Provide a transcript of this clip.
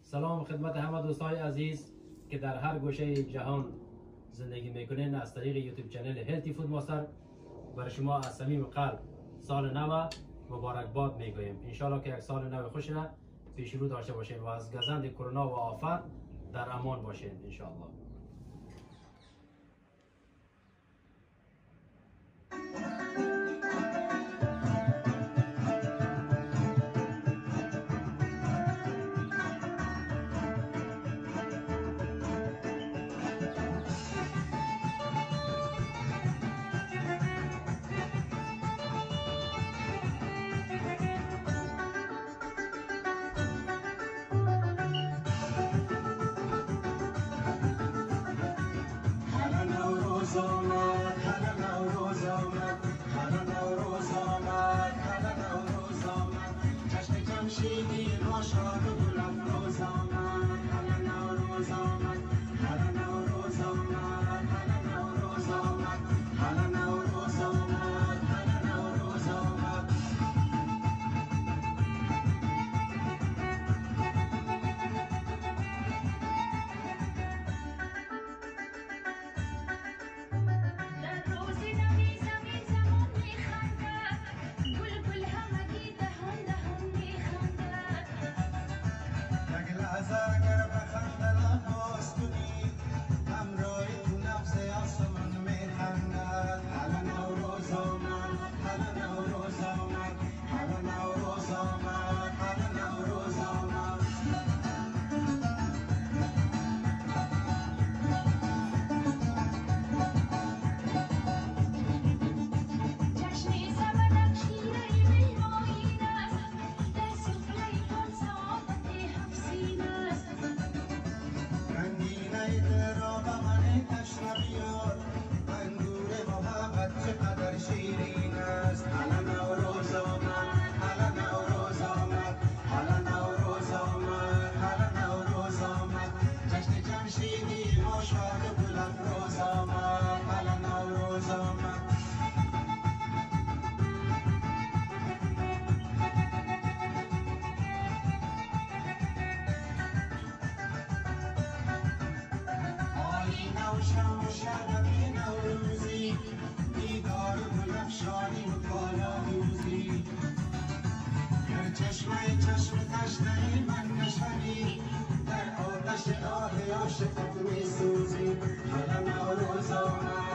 سلام خدمت همه دوستای عزیز که در هر گوشه جهان زندگی میکنین. از طریق یوتیوب چنل هلتی فود ماستر برای شما از صمیم قلب سال نو مبارکباد میگویم. انشالله که یک سال نو خوش را پیش رو داشته باشین و از گزند کرونا و آفت در امان باشین انشالله. در آتش آه عاشقت می سوزی. حالا نوروز آمد